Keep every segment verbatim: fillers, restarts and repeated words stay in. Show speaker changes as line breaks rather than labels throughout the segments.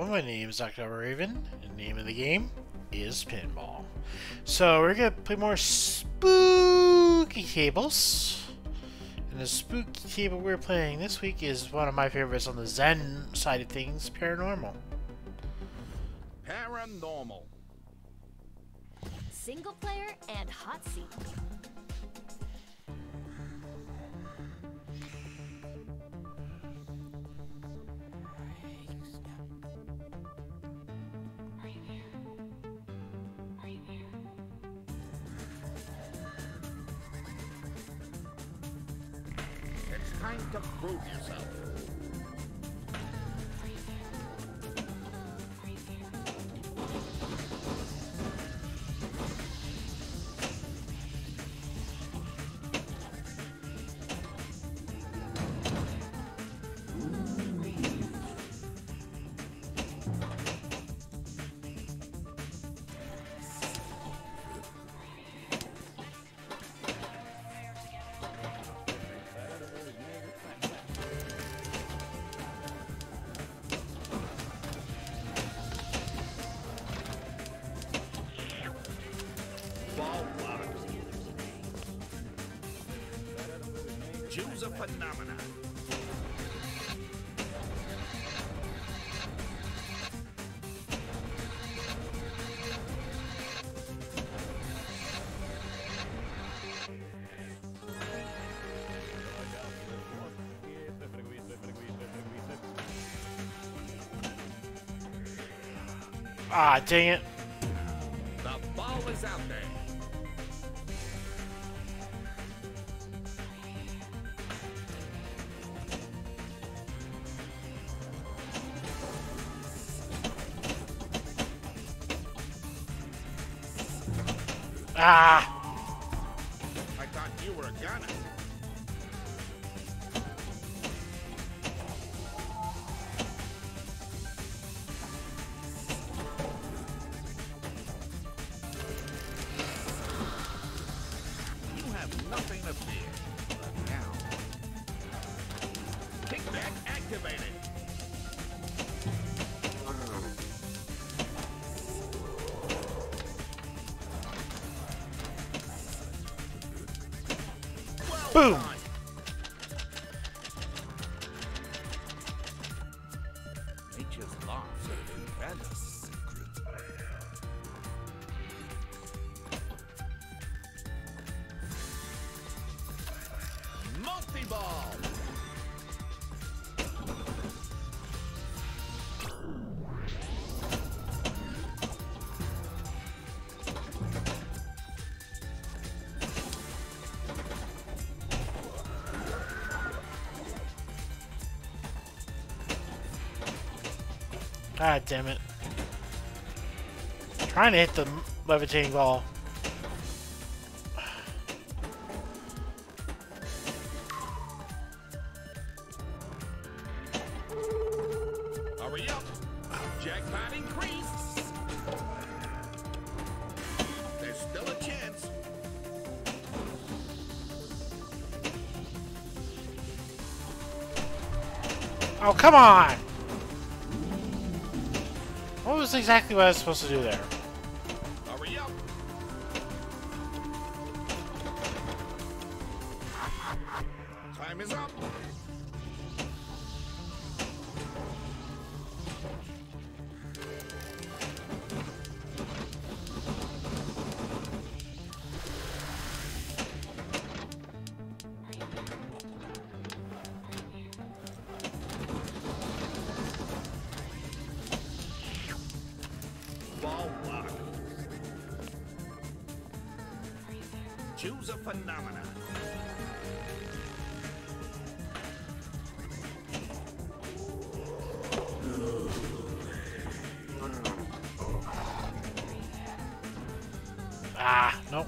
my name is October Raven, and the name of the game is Pinball. So we're gonna play more spooky tables. And the spooky table we're playing this week is one of my favorites on the Zen side of things, Paranormal.
Paranormal.
Single player and hot seat.
It's time to prove yourself. Choose a phenomenon.
Ah, dang it.
The ball is out there.
Ah!
I thought you were a gunner. You have nothing to fear. But now, kickback activated.
Boom!
Nature's laws are the secret. Multi-ball!
God damn it. Trying to hit the levitating ball.
Hurry up! Jackpot increase! There's still a chance.
Oh, come on! What was exactly what I was supposed to do there?
Hurry up! Time is up! Ball block. Choose a phenomenon.
Ah, nope.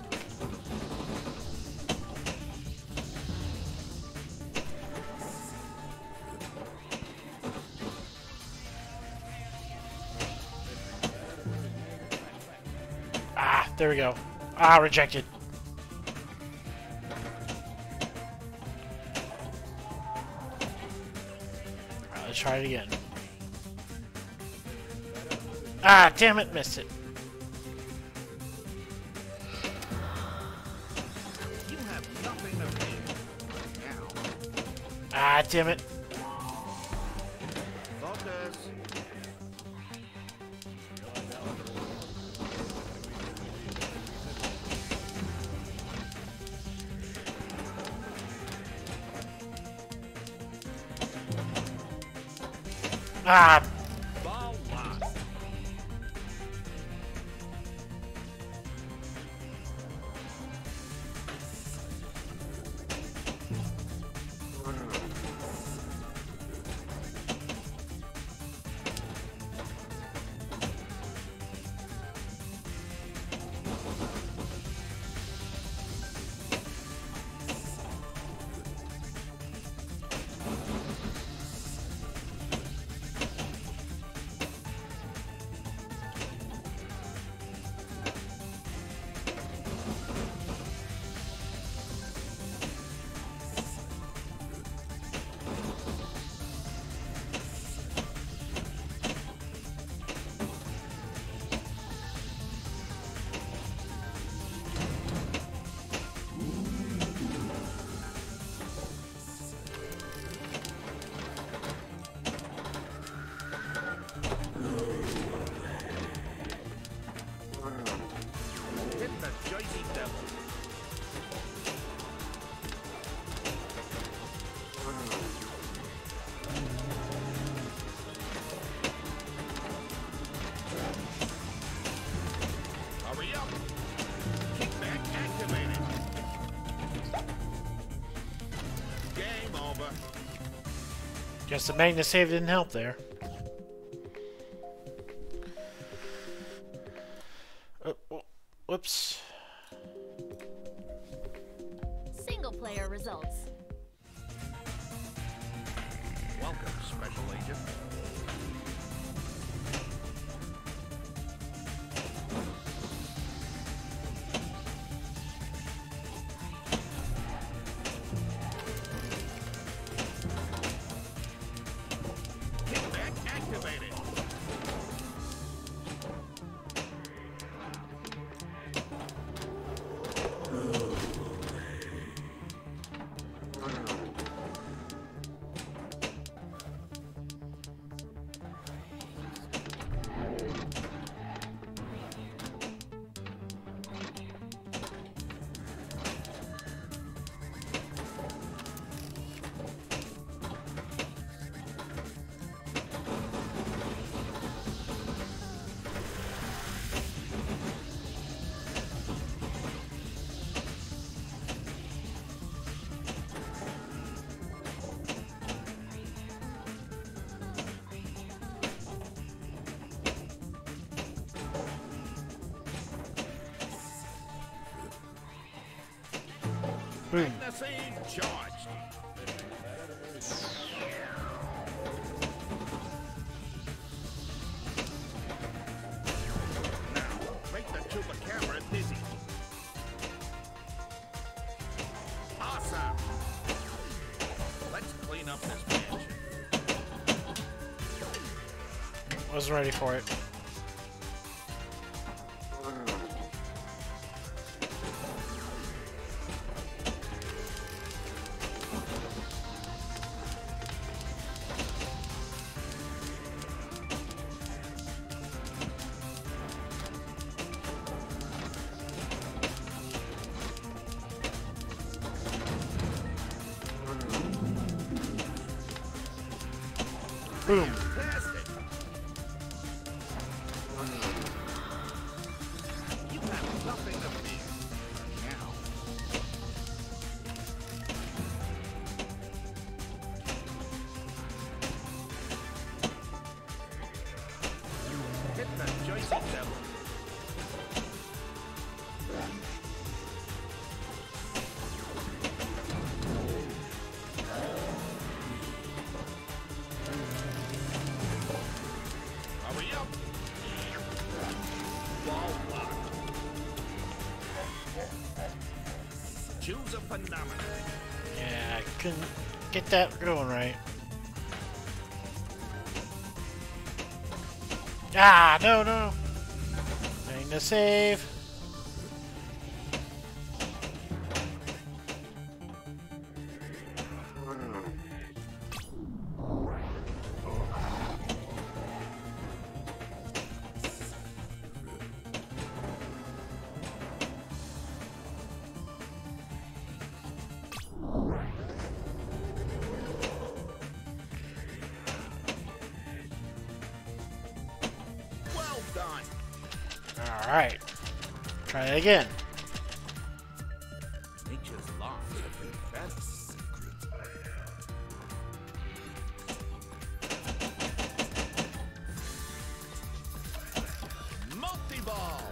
Ah, there we go. Ah, rejected. Alright, let's try it again. Ah, damn it, missed it.
You have nothing to fear. Now,
Ah, damn it.
focus.
Ah,
Ball lost. Hit the Jersey Devil. Hurry up. Kickback activated. Game over.
guess the magnet save didn't help there. Uh, wh- whoops.
Single player results.
Welcome, Special Agent. Kickback activated.
Boom.
Magazine charged. Now, make the tuba camera dizzy. Awesome. Let's clean up this mansion.
Wasn't ready for it. Boom.
Fantastic. You have nothing to fear. Now. Hit the Jersey Devil. Hurry up. Ball lock. Choose a phenomenon.
Yeah, I couldn't get that going right. Ah, no, no. Trying to save.
Well done.
Alright. Try it again.
Nature's laws have been better. Multi-ball.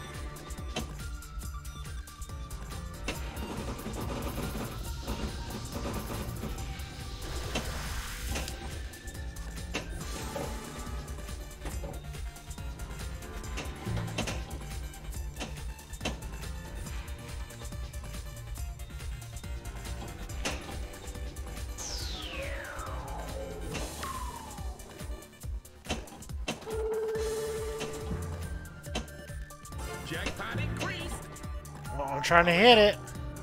Jackpot increased.
Well, I'm trying to hit it.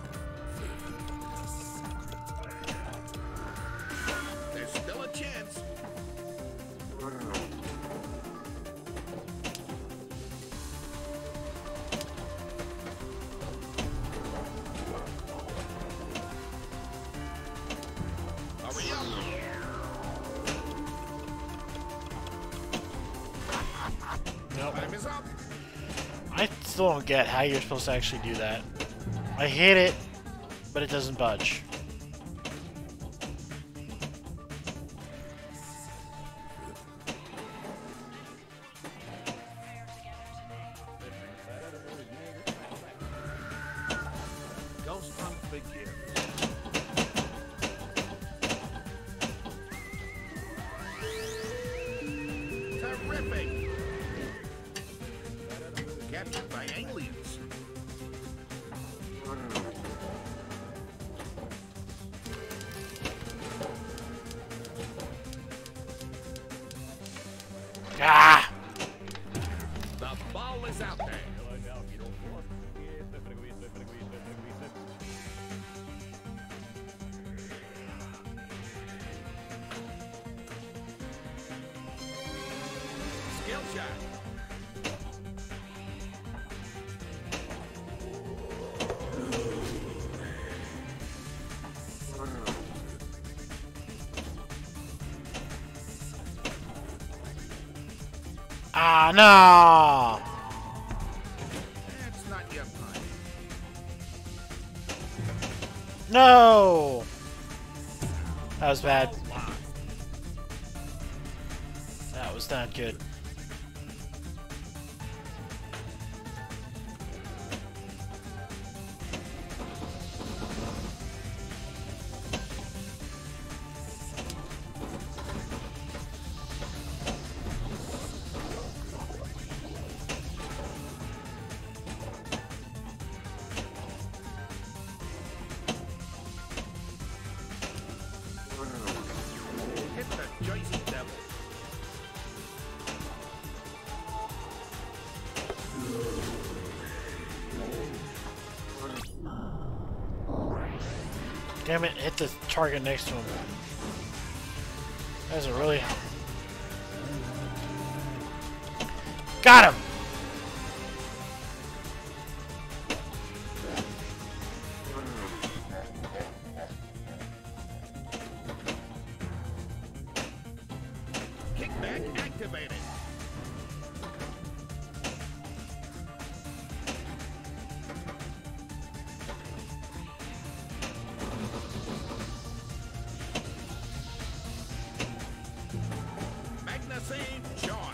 There's still a chance. Hurry up.
Nope.
Time is up.
I still don't get how you're supposed to actually do that. I hit it, but it doesn't budge.
Ghost hunt begins. Terrific. Captured by aliens.
Ah!
The ball is out there. Skill shot.
Ah, no!
That's not your time.
No! That was bad.
Ball lost.
That was not good.
Hit the Jersey Devil.
Damn it, hit the target next to him. That was a really... Got him!
Kickback activated. Magazine charge.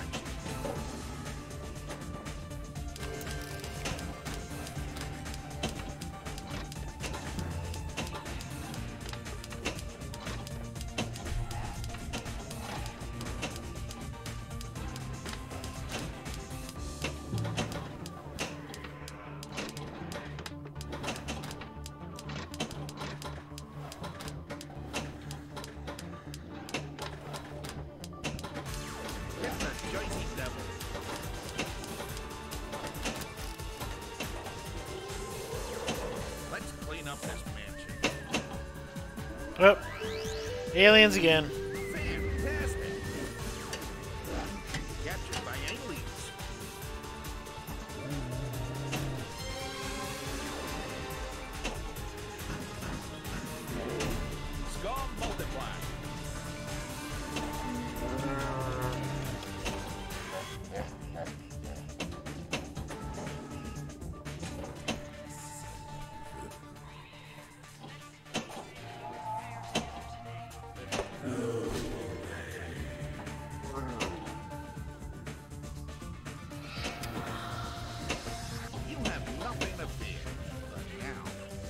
Hit the
Oh, aliens again.
Fantastic! Captured by aliens. Skull multiply. You have nothing to fear. But now.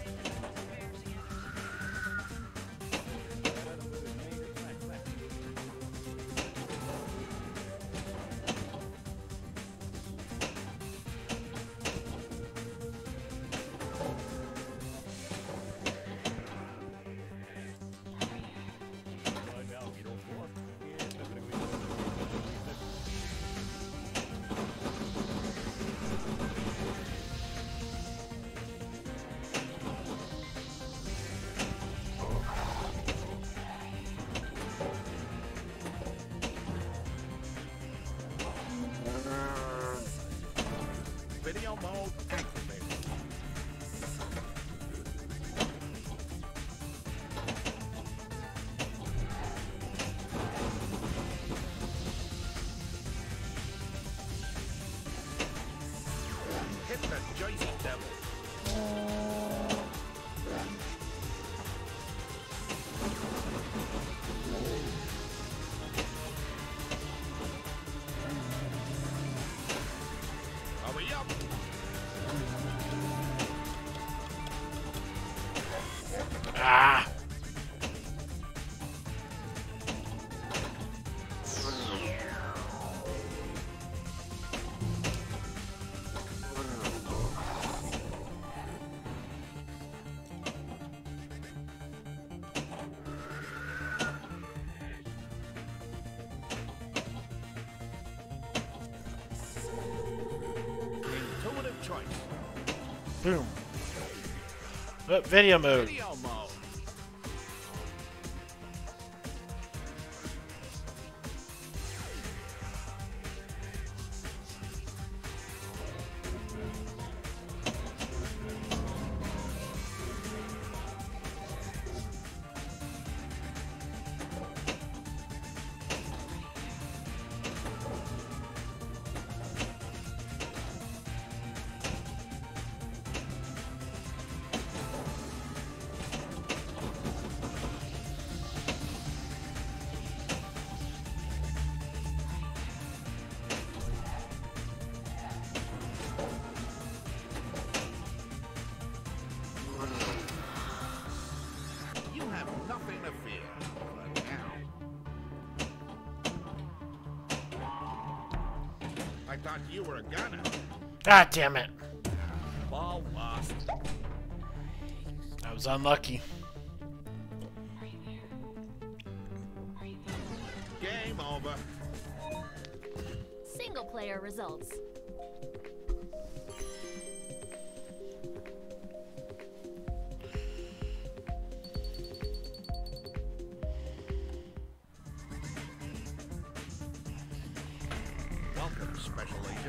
Video mode activated. Hit the Jersey Devil. Hurry up.
Ah!
Intuitive choice.
Boom. Oh, video mode.
Video mode. You have nothing to fear. But now. I thought you were a gunner.
God damn it.
Ball lost.
I was unlucky.
Game over.
Single player results.
Welcome, Special Agent.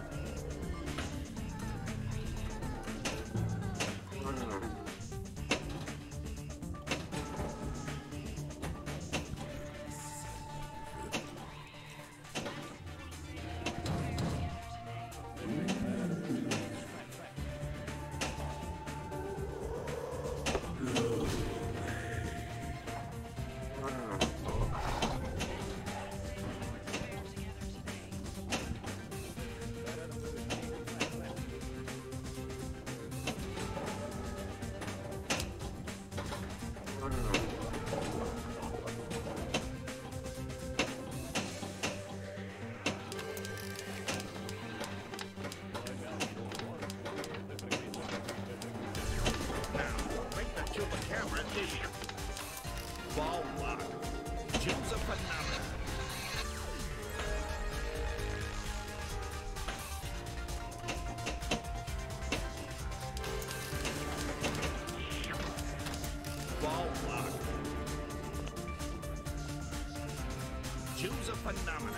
is a phenomenon.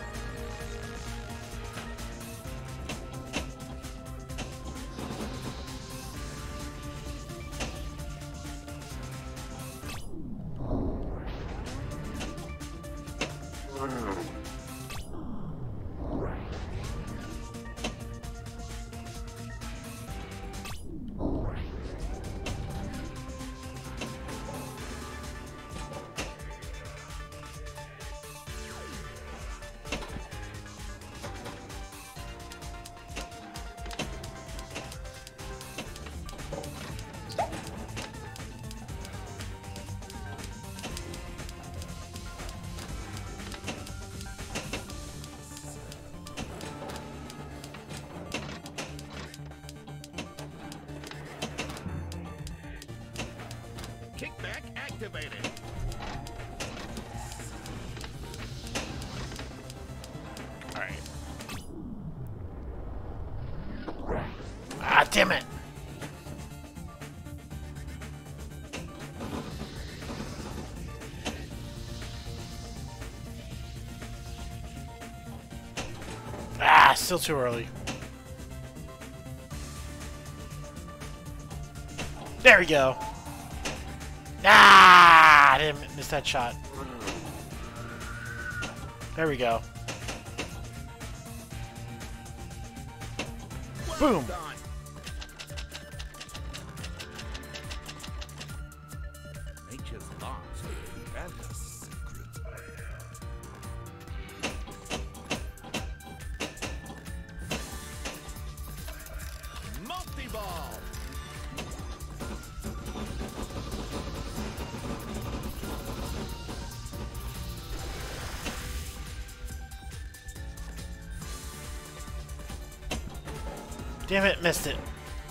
Kickback activated.
Alright. Ah, damn it! Ah, still too early. There we go. Ah, I didn't miss that shot. There we go.
Well
Boom.
done. Nature's laws grant us secret. Multi-ball.
Damn it, missed it.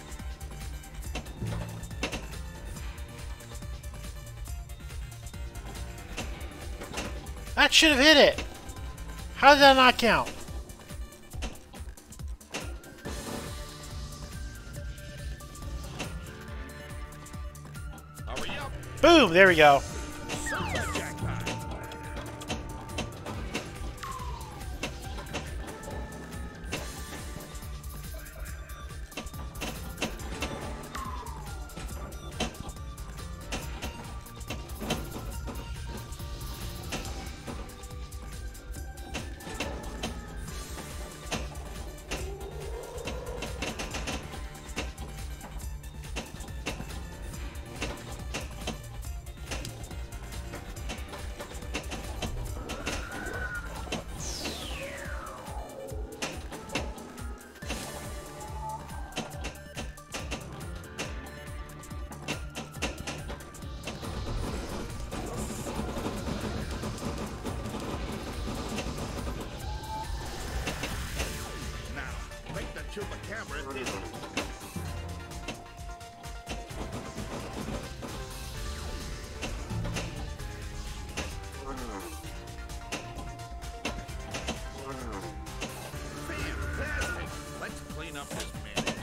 That should have hit it. How did that not count?
Hurry up.
Boom, there we go.
Super jackpot. Chupacabra did it. Fantastic! Let's clean up this mess.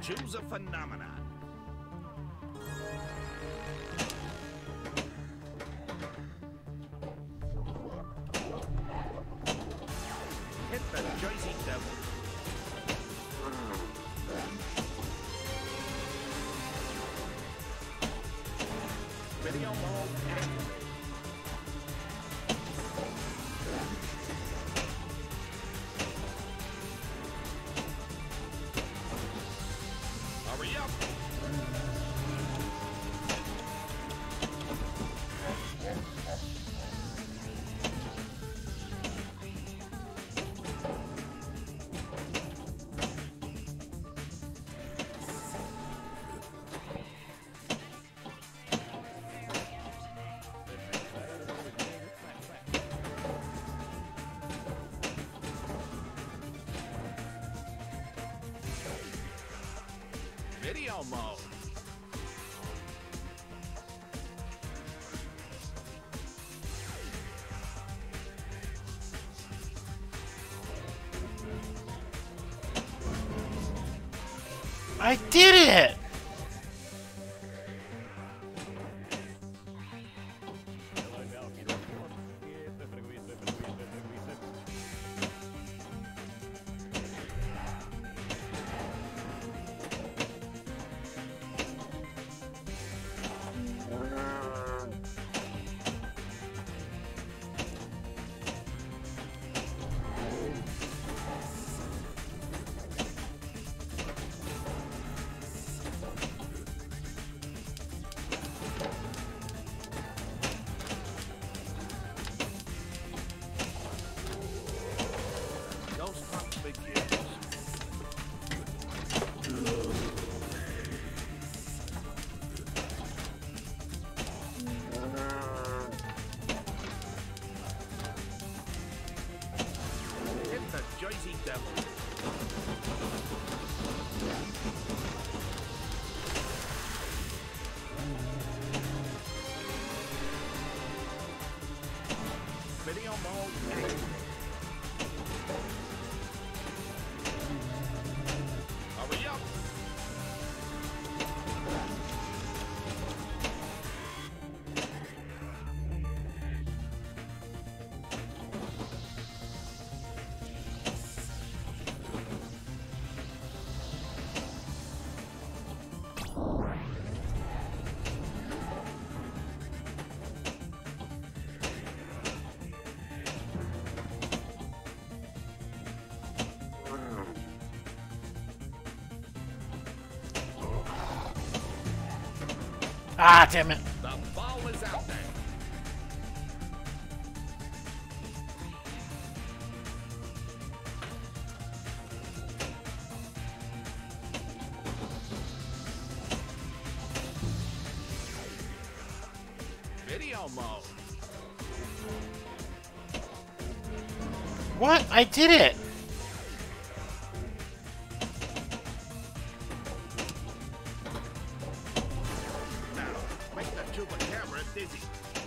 Choose a phenomenon. Hit the Jersey Devil. Video mode activated. Hurry up. Video mode.
I did it!
Ghost Hunt begins. Hit the Jersey Devil. Video mode activated. Hurry up.
Ah, damn it.
The ball is out there. Video mode.
What? I did it!
Now, make the tuba camera dizzy.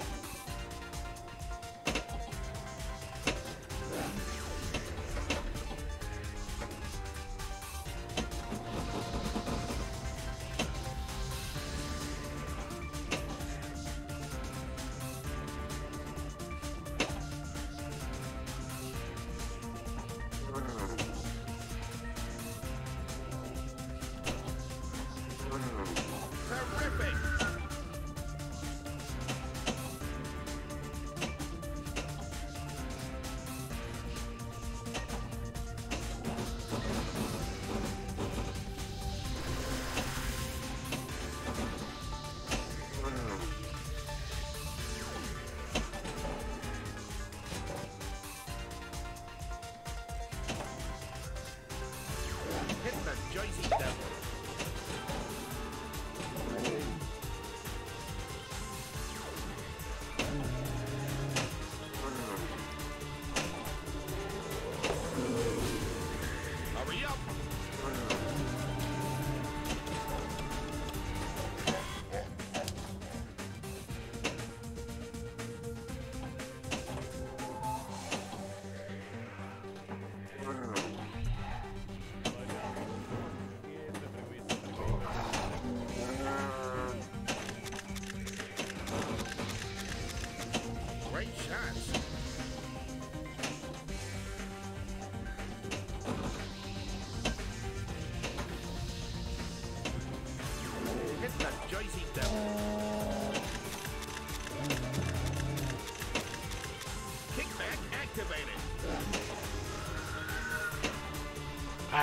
Terrific! Hit the Jersey Devil. Hurry up!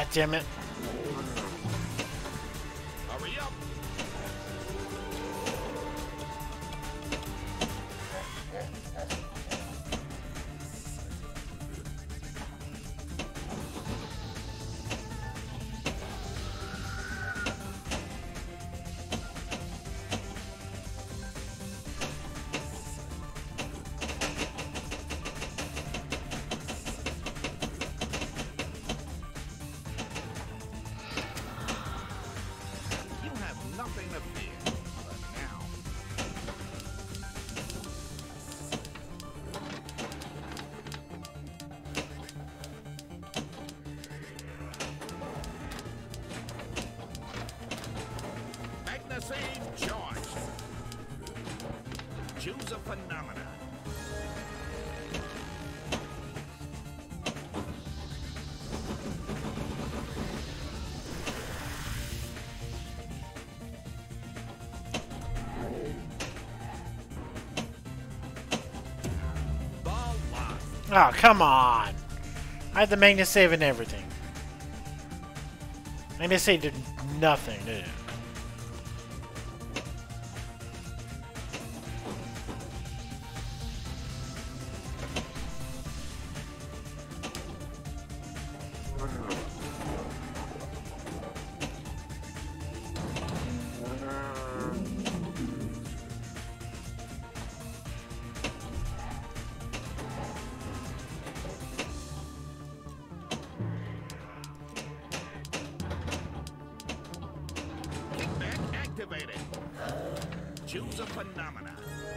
damn it.
Hurry up. You have nothing to fear. But now, magazine charged. Choose a phenomena. Ball lock.
Oh, come on. I had the magnet save and everything. Magnet save did nothing, did it?
Kickback activated. Choose a phenomena.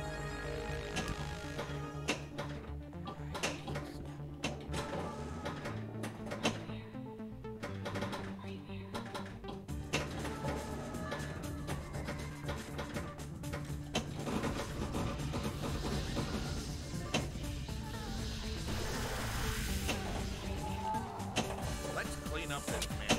Let's clean up this mess.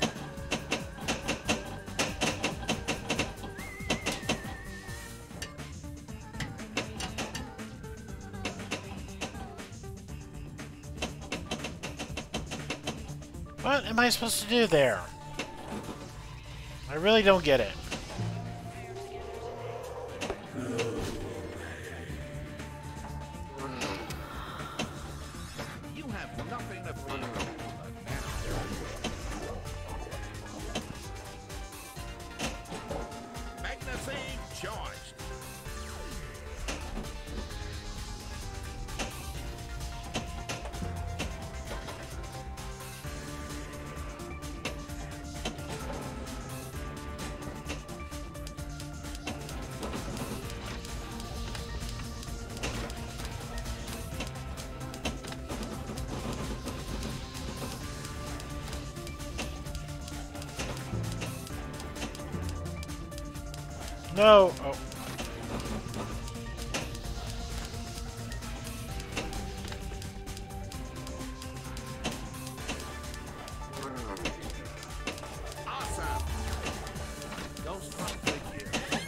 What am I supposed to do there? I really don't get it.
You have nothing to fear. But now, magazine charged.
No. Oh.
Awesome. Ghost conflict here.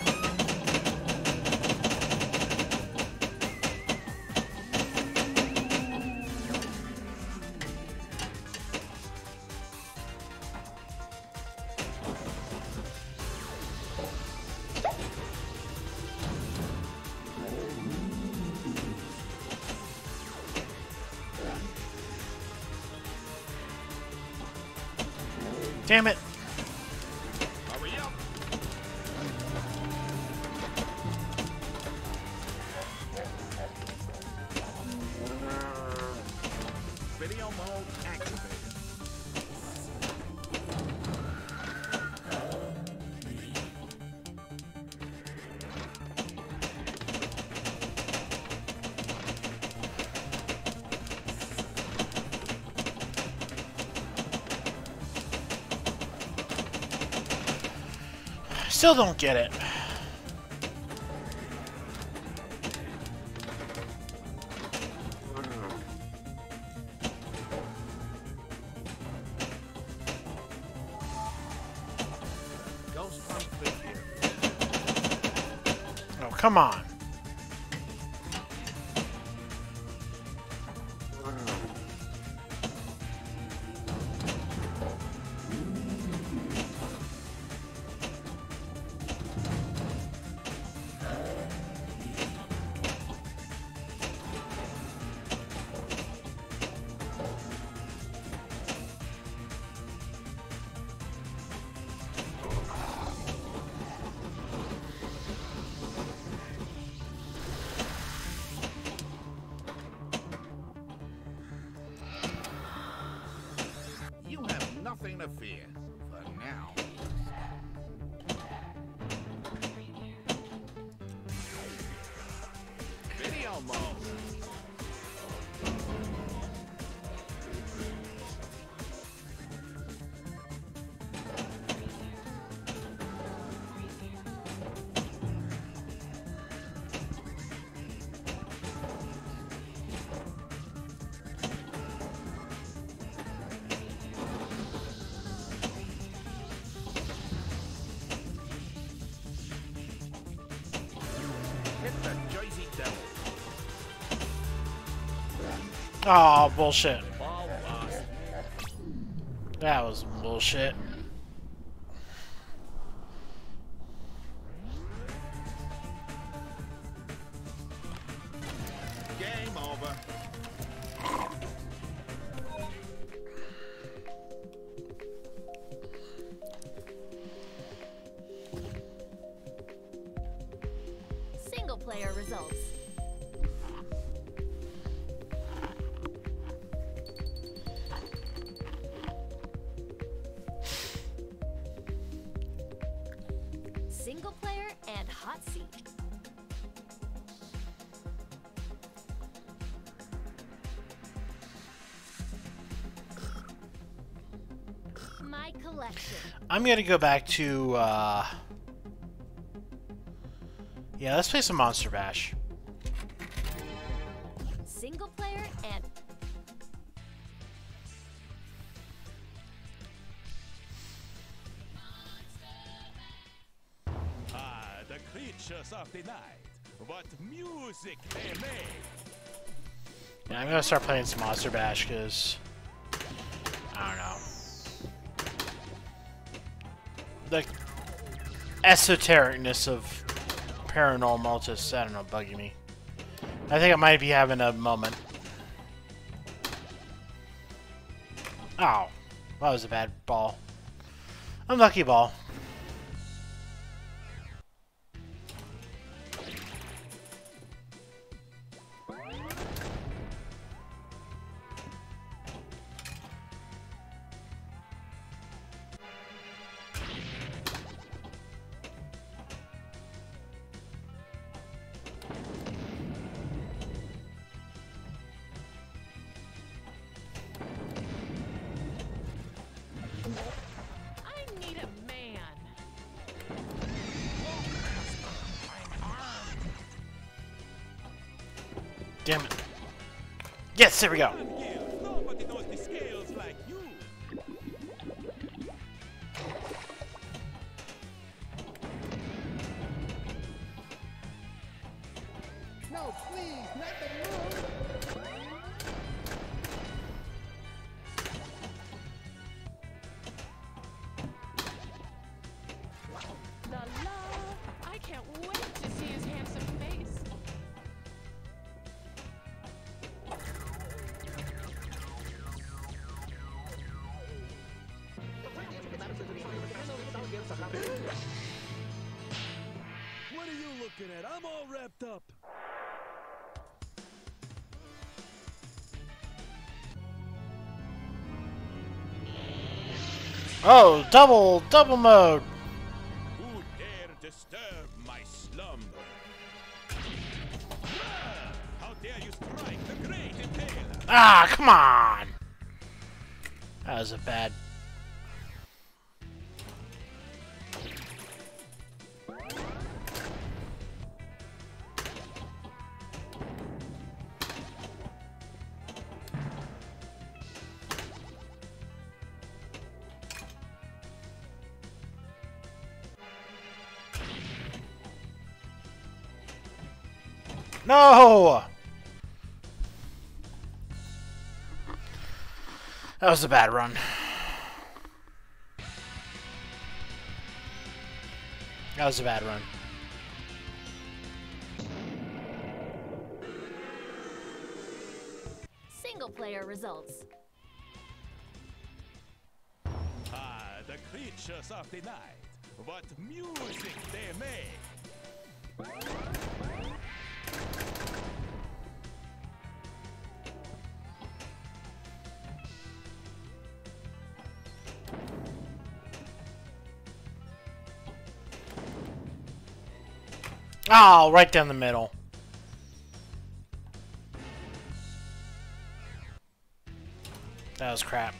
Damn it.
Hurry up. Video mode activated.
Still don't get it.
Ghost conflict here.
Oh, come on. Oh, bullshit. That was bullshit.
Game over.
Single player results. Single player and hot seat. My collection.
I'm gonna go back to, uh... yeah, let's play some Monster Bash.
Single player and
Ah, the creatures of the night. What music they make.
Yeah, I'm gonna start playing some Monster Bash, because... I don't know. The esotericness of Paranormal just, I don't know, bugging me. I think I might be having a moment. Oh, that was a bad ball. Unlucky ball.
I need a man.
Damn it. Yes, there we go.
Nobody knows the scales like you.
No, please, not the moon.
La la. I can't wait to see his handsome face.
What are you looking at? I'm all wrapped up.
Oh, double, double mode.
Who dare disturb my slumber? Ah, how dare you strike the great impaler?
Ah, come on. That was a bad... No! That was a bad run. That was a bad run.
single player results.
Ah, the creatures of the night. What music they make.
Oh, right down the middle. That was crap.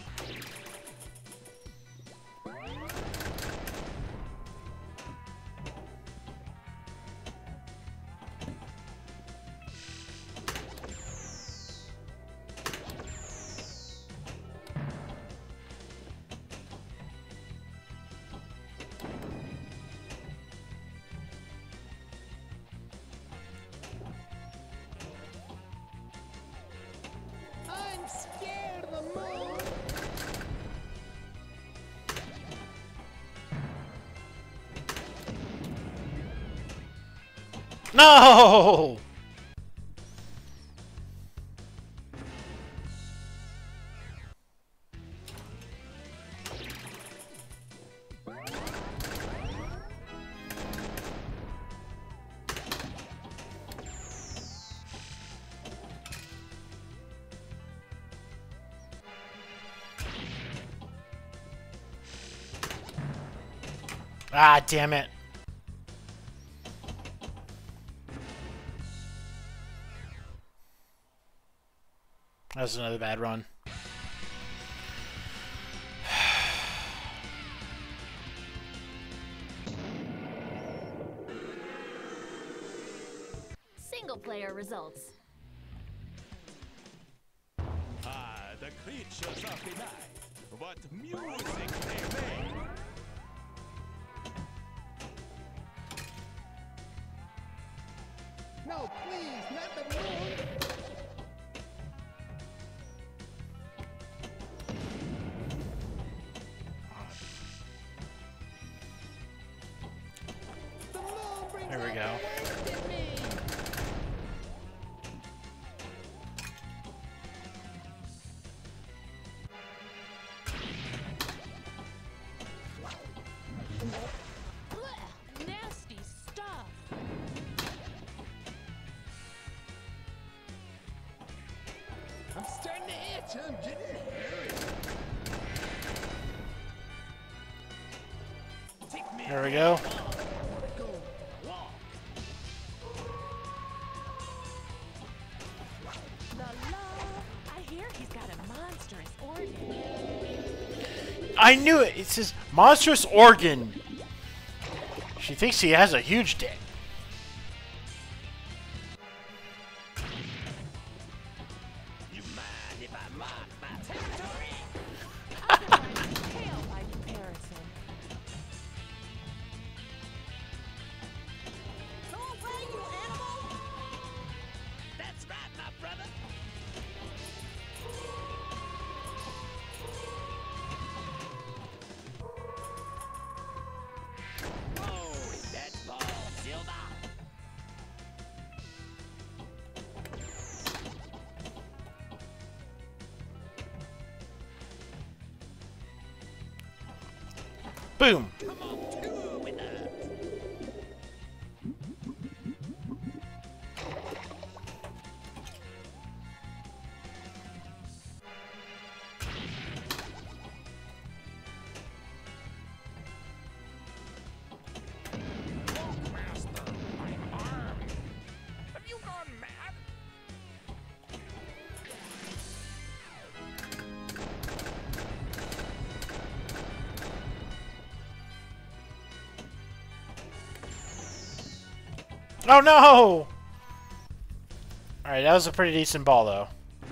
No! Ah, damn it. That was another bad run.
Single player results.
Ah, the creatures of the night. What music they make.
No, please, not the moon. The moon brings
There we
out
go.
the worst in me.
Blech, nasty stuff.
I'm starting to itch. I'm getting hairy.
Take me.
There we go.
Go.
La la. I hear he's got a monstrous organ.
I knew it. It says monstrous organ. She thinks he has a huge dick.
You mind if I mark my territory?
I feel like a tail by comparison.
Go away, you animal!
That's right, my brother. Oh, is that ball silver?
Boom.
Come on, two with us. Master, I'm armed. Have you gone mad?
Oh no! Alright, that was a pretty decent ball though.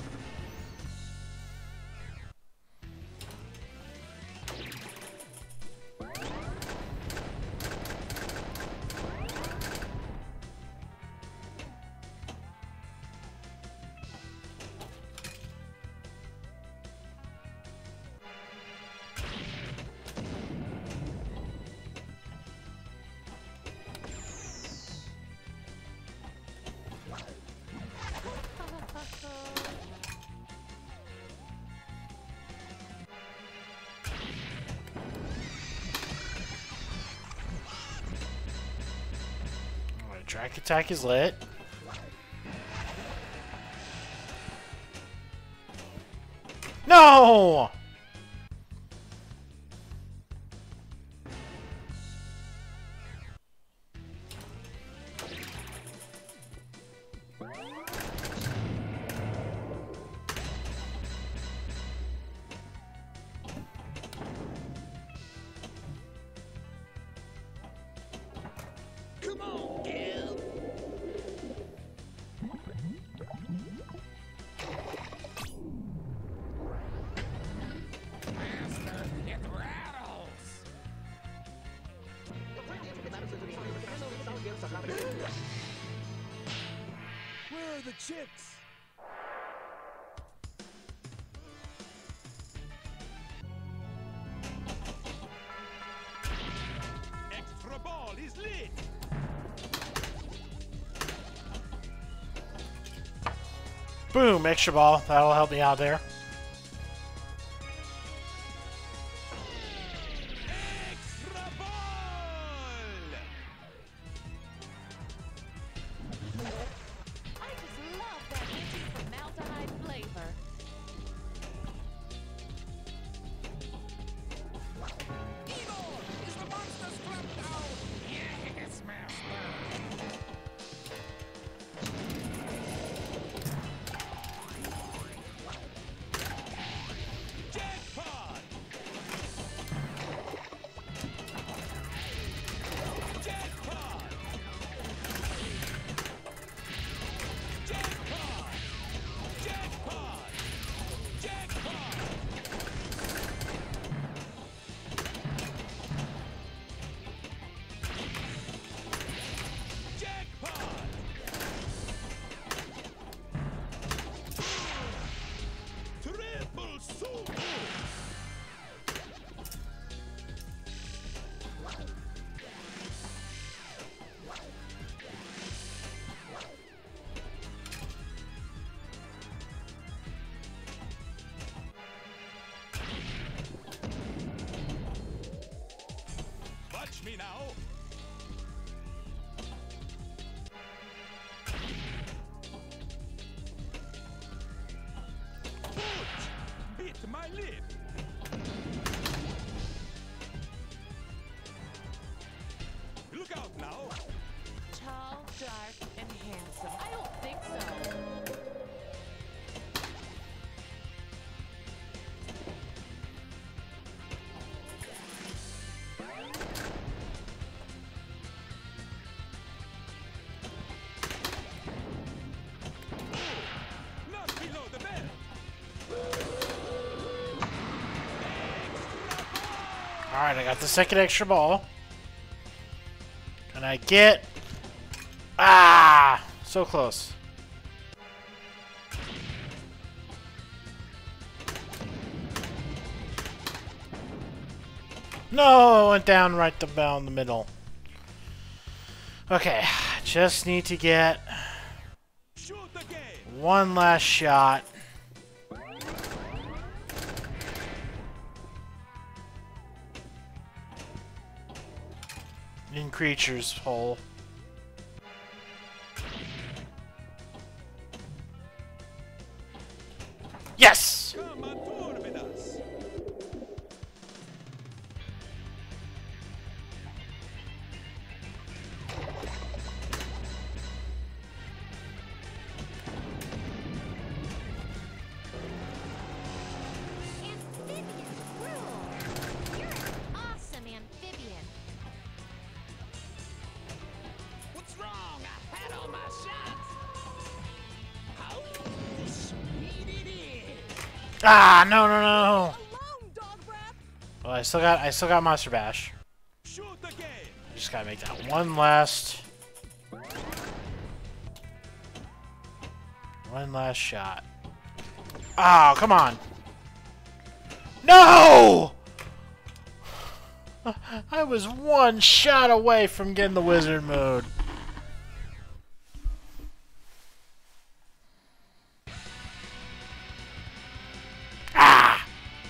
Alright, track attack is lit. No!
Come on, Gil. Master, it rattles. Where are the chicks? Extra ball is lit.
Boom, extra ball. That'll help me out there.
Extra ball!
I just love that minty formaldehyde flavor.
Eagle! Is the monster strapped down? Yes, master!
Jackpot! Jackpot! Jackpot! Jackpot! Jackpot! Jackpot! Triple super! Watch me now! Foot! Bit my lip! Look out now!
Tall, dark, and handsome. I don't think so.
Not below the belt!
Alright, I got the second extra ball. Can I get... Ah! So close. No! Went down right down the middle. Okay, just need to get
Shoot again!
one last shot. In creature's hole. Yes!
Come on tour with us!
Amphibian rule. You're an awesome amphibian.
What's wrong? I had all my shots! How sweet it is!
Ah, no, no, no.
Alone, dog breath.
Well, I still got, I still got Monster Bash.
Shoot again!
I just gotta make that one last, one last shot. Oh, come on. No! I was one shot away from getting the wizard mode. Ah!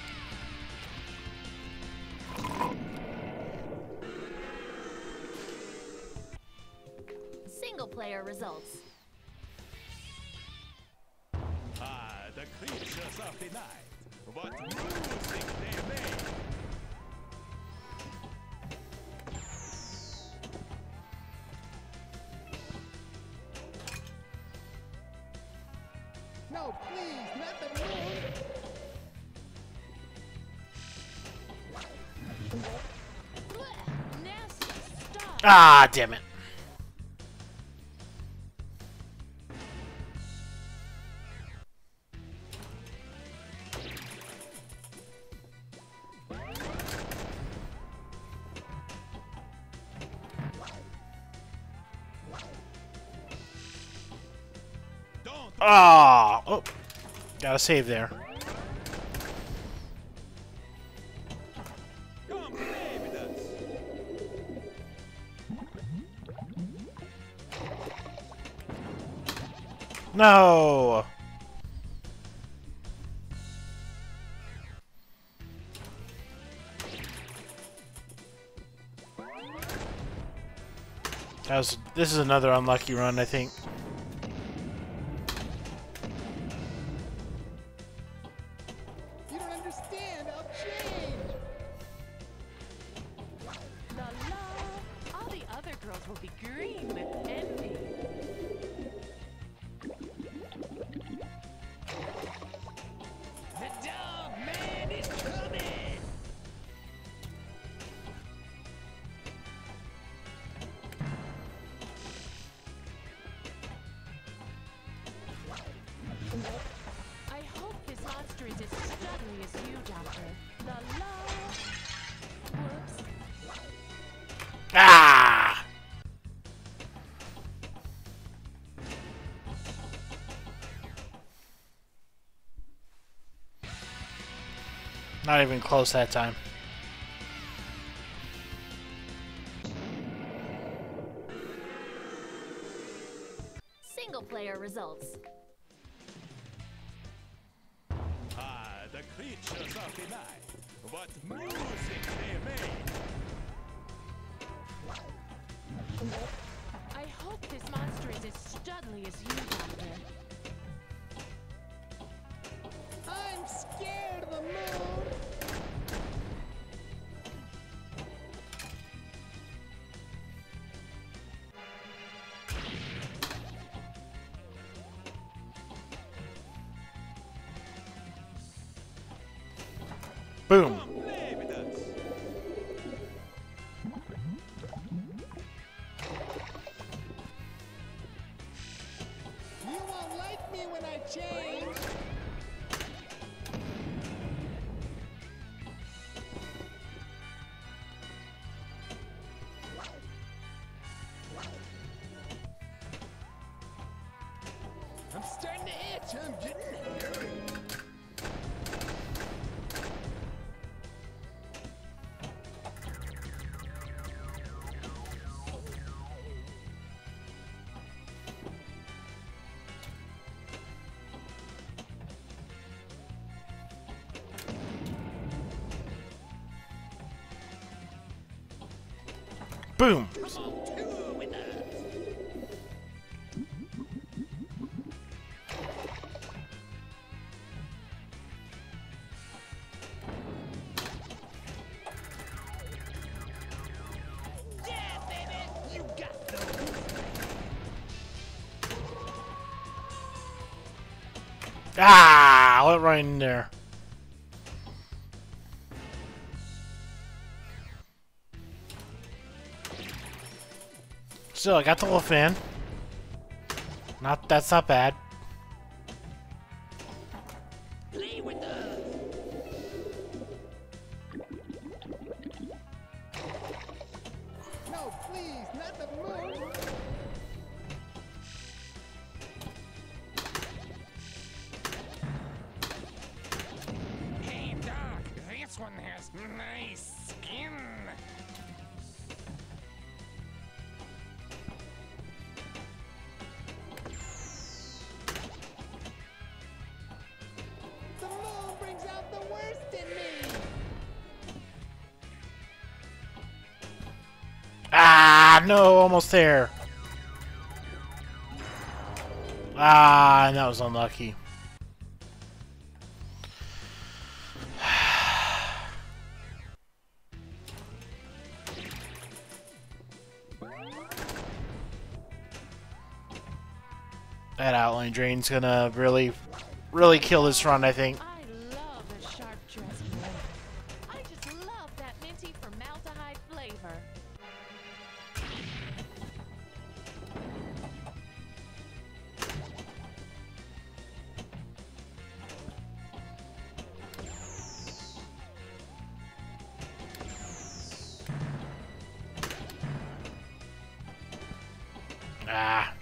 Single player results.
Ah, the creatures of the night. What music they make!
No, please, not the moon!
Blech, nasty stuff.
Ah, damn it.
Don't
Ah, oh, gotta save there.
come play with us!
No. That was, this is another unlucky run, I think.
You don't understand. I'll change.
La la. All the other girls will be green with envy.
The dog man is coming.
I hope this monster is as studly as you, Doctor. La la. Whoops.
Ah! Not even close that time.
Single player results.
Ah, the creatures of the night. What music they make.
I hope this monster is as studly as you, Doctor.
I'm scared of the moon.
Boom.
Come play with us.
You won't like me when I change. I'm starting to itch. I'm getting hungry.
Boom.
Yeah, baby. You got those.
Ah! I went right in there. Still, I got the little fan. Not that's not bad.
Play with us. No, please, not the moon. Hey, Doc, this one has nice skin. The moon brings out the worst in me.
Ah, no, almost there. Ah, and that was unlucky. That outline drain's gonna really, really kill this run, I think.
I love a sharp dressed woman. I just love that minty formaldehyde flavor.
Ah.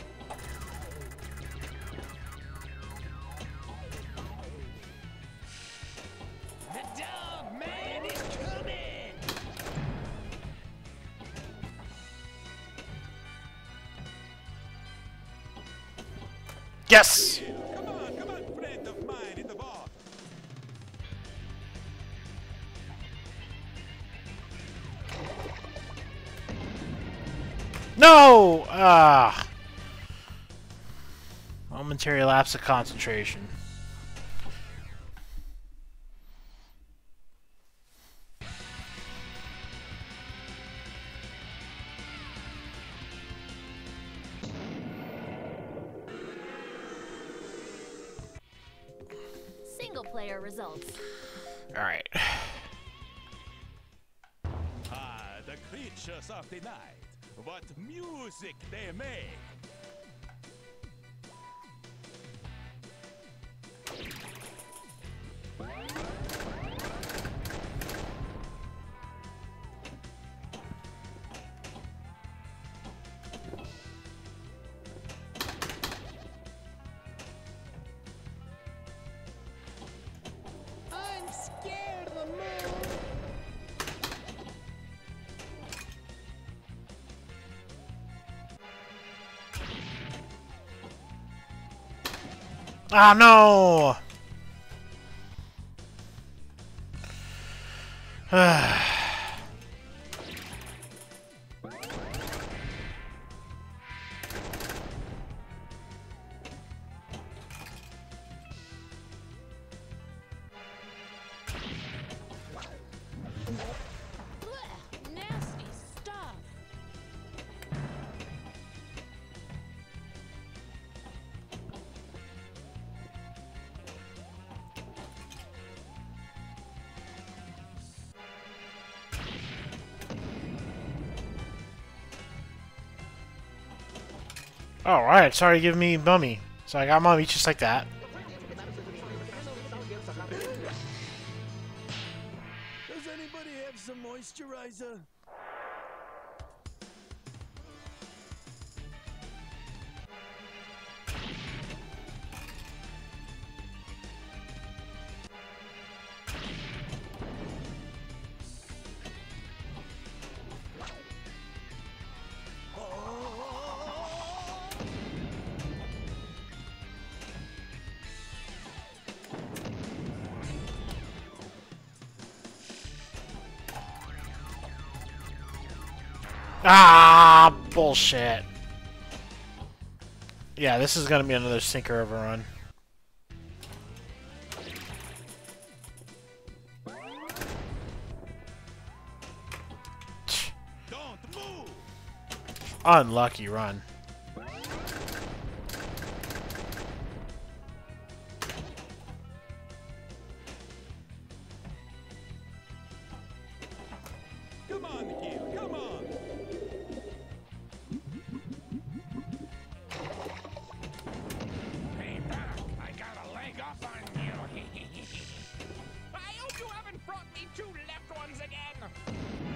The dog man is coming.
Yes!
Come on, come on, friend of mine in the vault.
No! Ah. Momentary lapse of concentration.
Single player results.
Alright.
Ah, the creatures of the night. What music they make.
I'm scared of the moon.
Ah, no!
Blech, nasty stuff.
Alright, sorry to give me mummy. So I got mummy just like that.
Does anybody have some moisturizer?
Ah, bullshit. Yeah, this is gonna be another sinker overrun.
Don't move!
Unlucky run.
Come on, Gil, come on!
Hey, Doc, I got a leg up on you. I hope you haven't brought me two left ones again.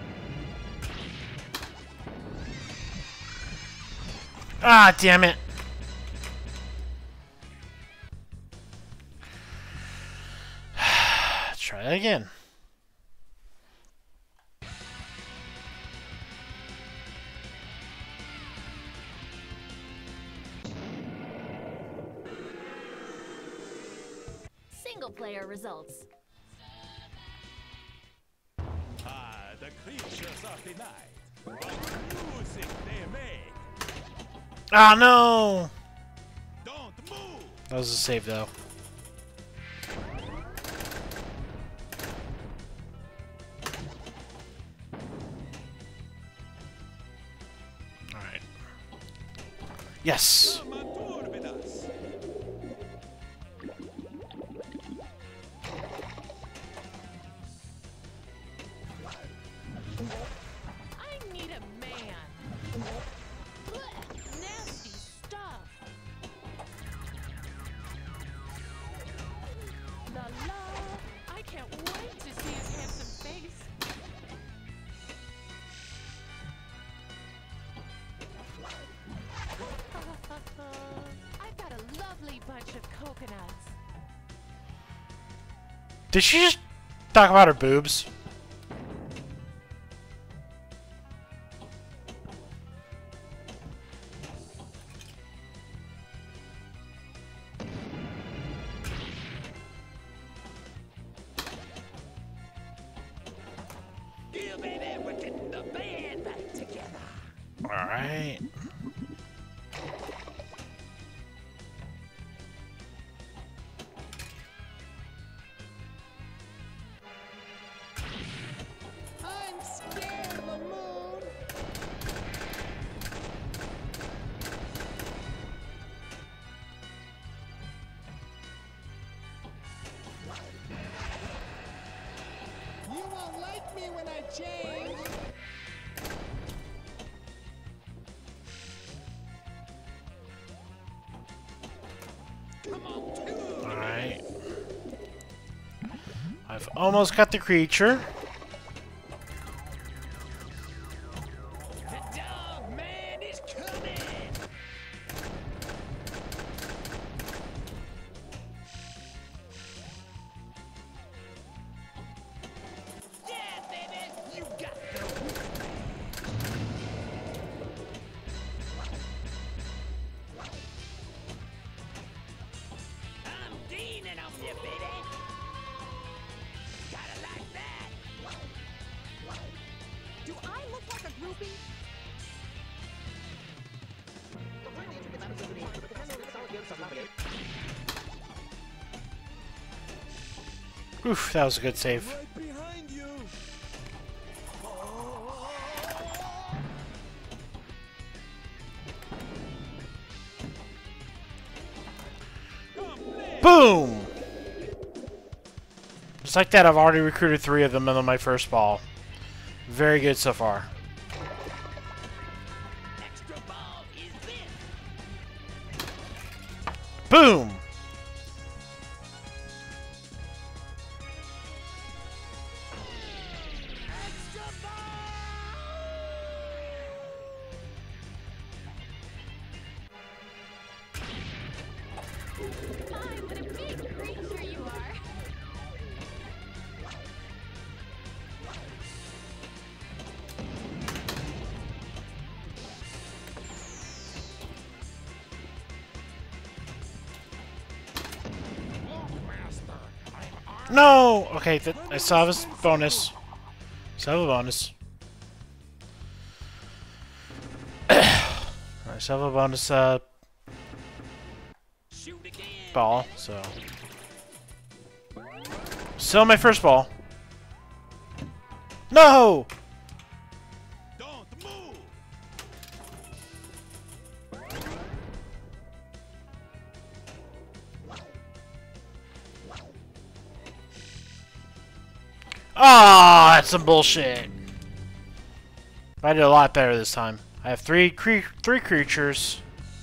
Ah, damn it. Let's try that again.
Single player results.
Ah, the creatures of the night. What music they make.
Ah, no!
Don't move!
That was a save, though. Alright. Yes!
Come on tour with us.
I need a man. Blech, nasty stuff. La la. I can't wait to see his handsome face. I've got a lovely bunch of coconuts.
Did she just talk about her boobs?
Yeah, baby, we're getting the band back together.
Alright. Alright.
I'm scared of the moon. You won't like me when I change.
Alright. I've almost got the creature.
The dog man is coming. Yeah, baby, you got the I'm leaning on you, baby. Gotta like that.
Do I look like a groupie?
Oof, that was a good save.
Right behind you.
Boom! Just like that, I've already recruited three of them on my first ball. Very good so far.
Extra ball is this.
Boom!
Extra
My, what a big creature you are.
No! Okay, th I still have a bonus. Still have a bonus. I still have a bonus uh,
shoot again.
ball, so... Still my first ball. No!
Don't move.
Ah, that's some bullshit. I did a lot better this time. I have three cre three creatures.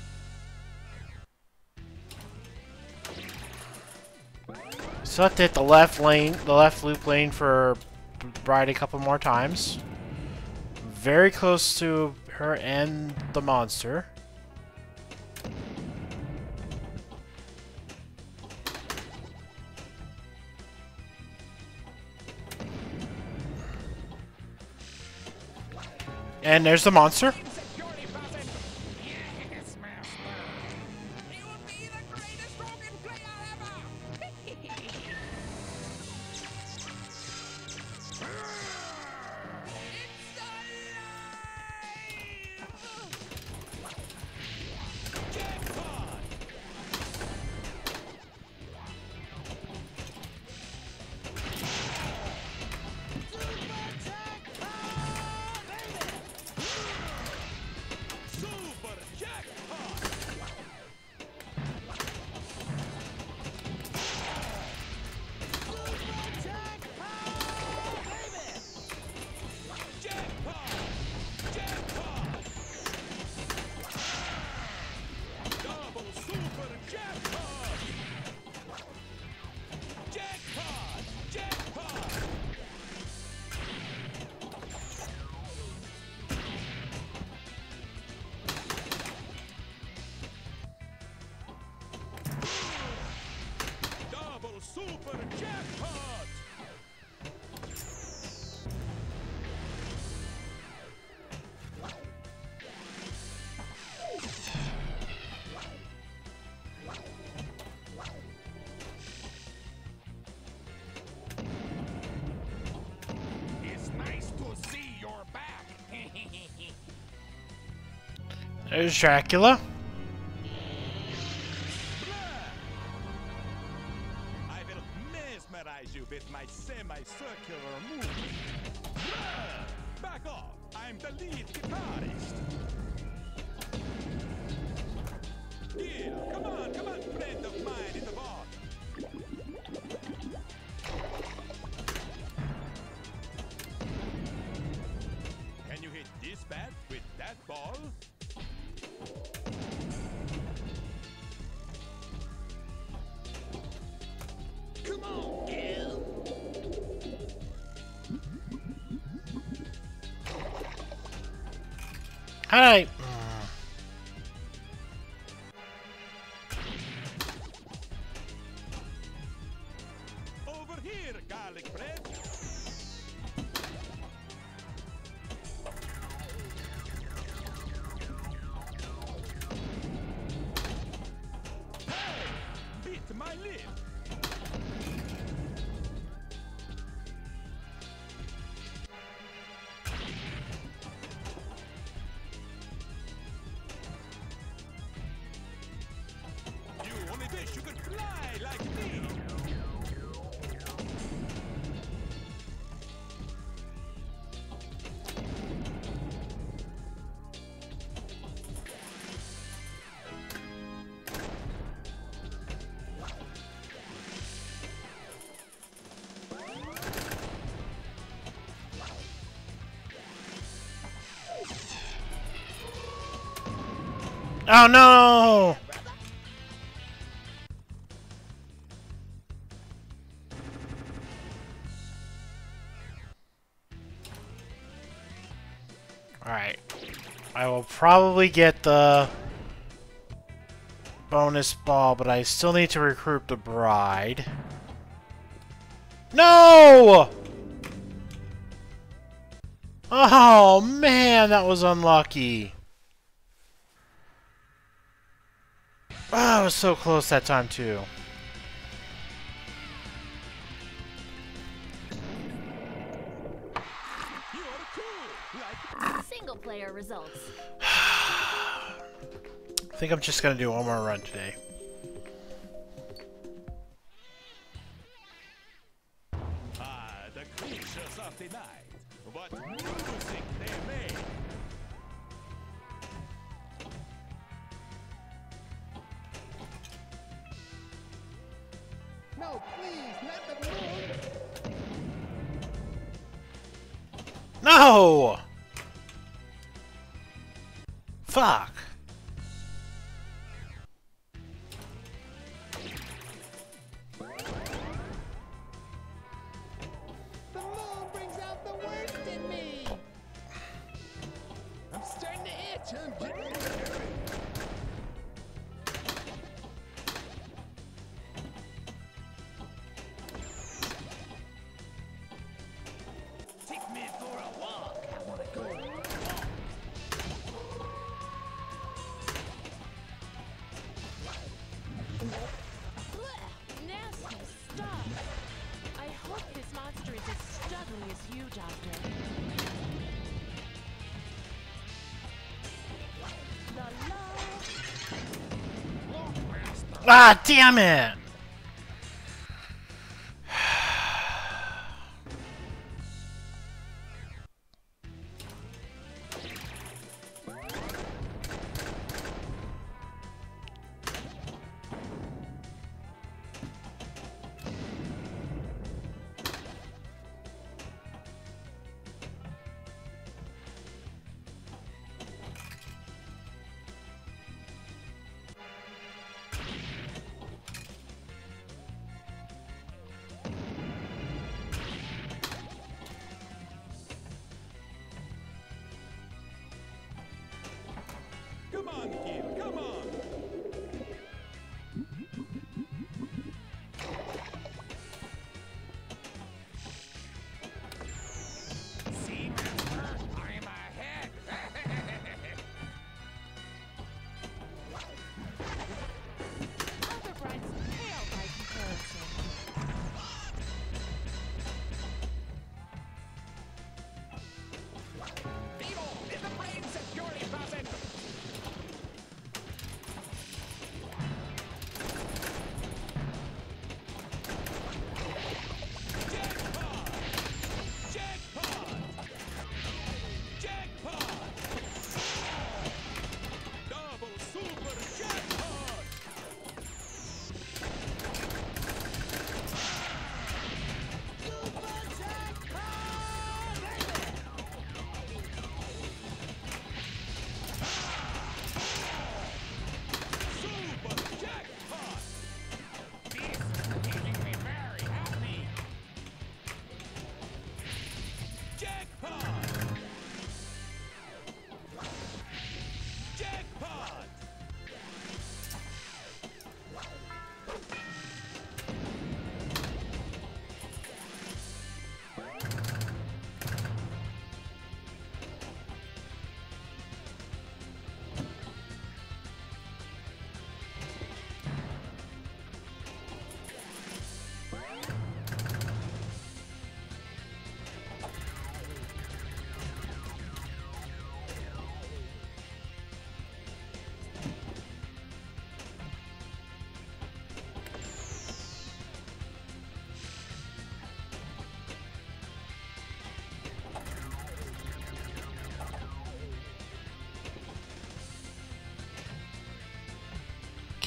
So I have to hit the left lane, the left loop lane for Bride a couple more times. Very close to her and the monster. And there's the monster.
Security person. Yes, master. He will be the greatest organ player ever. It's
There's Dracula.
I will mesmerize you with my semicircular move. Back off! I'm the lead guitarist. Gil, come on, come on, friend of mine in the bar. Can you hit this bat with that ball? Come on, Gil.
Hi.
Over here, garlic bread. Hey, beat my lip. You only wish you could fly like me.
Oh no! Alright. I will probably get the bonus ball, but I still need to recruit the bride. No! Oh man, that was unlucky. Oh, I was so close that time too.
You are cool, like
Single player results.
I think I'm just gonna do one more run today.
ah, the creatures of the night. What music they make.
No, please, not the moon.
No! Fuck.
The moon brings out the worst in me. I'm starting to itch. I'm getting Take me for a walk. I want to go on a walk.
Blech, nasty stuff. I hope this monster is as struggly as you, Doctor. La la.
Ah, damn it!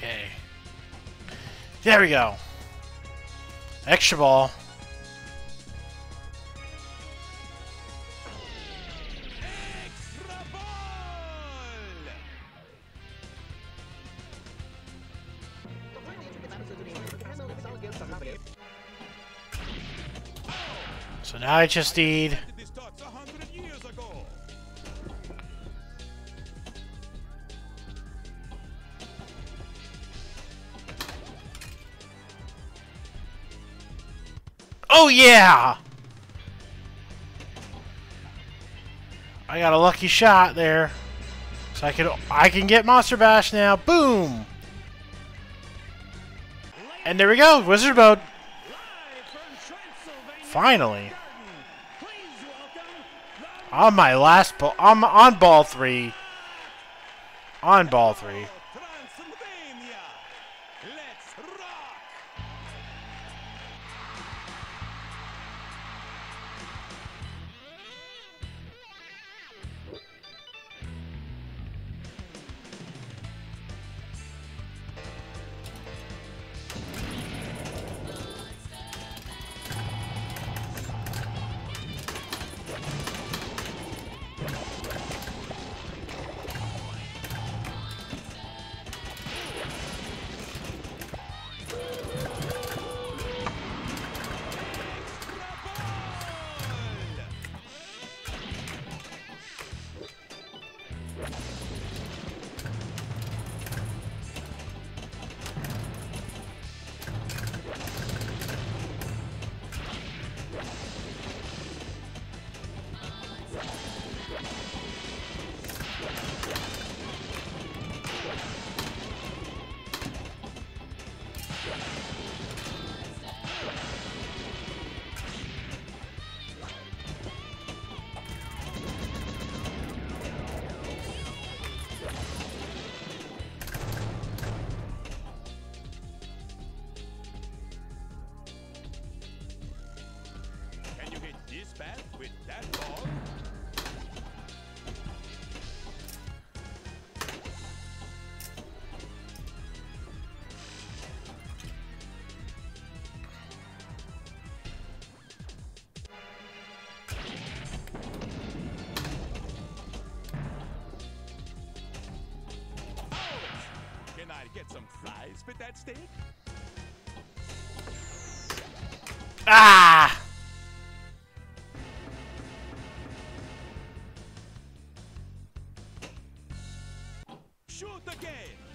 Okay. There we go. Extra ball.
Extra ball!
So now I just need...
This starts a hundred years ago.
Oh yeah! I got a lucky shot there. So I can I can get Monster Bash now. Boom! And there we go, Wizard Mode. Finally. On my last ball, I'm on ball three. On ball three.
Transylvania. Let's rock. Can you hit this bat with that ball? Can I get some fries with that steak?
Ah!
Shoot again.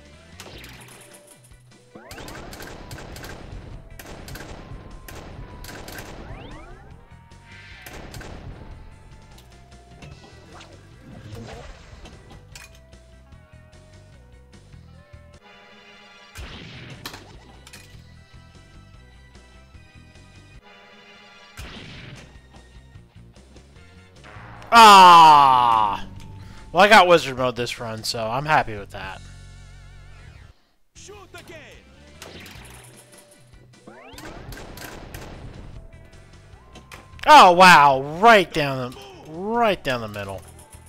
Ah! Well, I got Wizard Mode this run, so I'm happy with that.
Shoot again.
Oh wow! Right down the, right down the middle.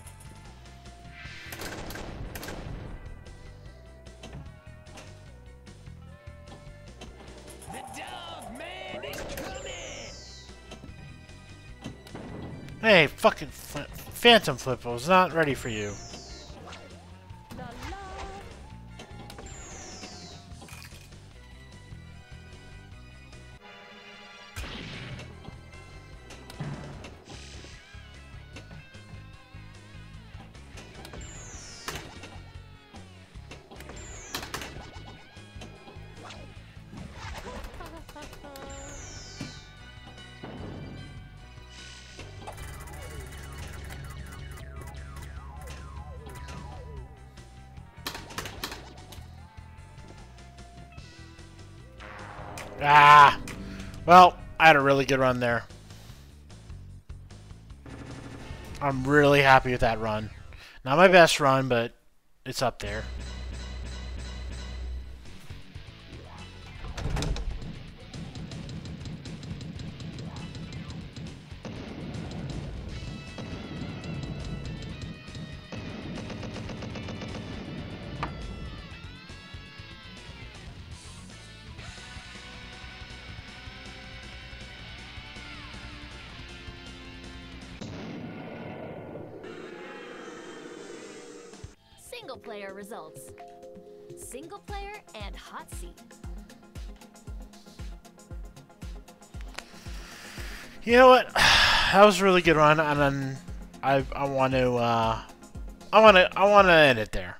The dog man is coming.
Hey, fucking F Phantom Flip was not ready for you.
La la.
Ah! Well, I had a really good run there. I'm really happy with that run. Not my best run, but it's up there.
single player results. Single player and hot seat.
You know what? That was a really good run, and then I I want to uh, I want to I want to end it there.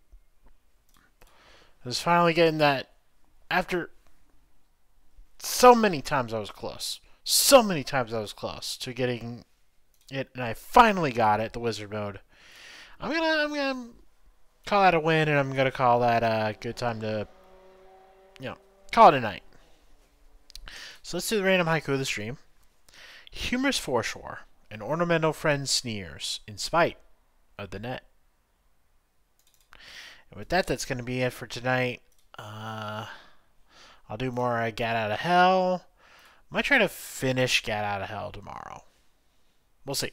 I was finally getting that after so many times I was close, so many times I was close to getting it, and I finally got it. The wizard mode. I'm gonna I'm gonna call that a win, and I'm gonna call that a good time to you know call it a night. So let's do the random haiku of the stream. Humorous foreshore, an ornamental friend sneers, in spite of the net. And with that, that's going to be it for tonight. Uh, I'll do more uh, Gat Out of Hell. Might try to finish Gat Out of Hell tomorrow. We'll see.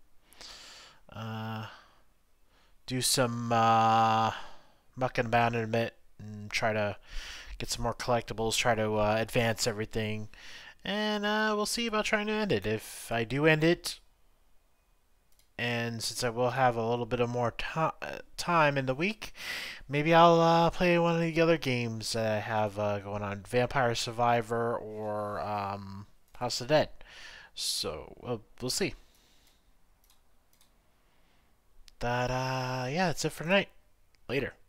Uh, do some uh, mucking about in a bit and try to get some more collectibles, try to uh, advance everything. And uh, we'll see about trying to end it. If I do end it, and since I will have a little bit of more to time in the week, maybe I'll uh, play one of the other games that I have uh, going on. Vampire Survivor or um, House of the Dead. So, we'll, we'll see. That, uh, yeah, that's it for tonight. Later.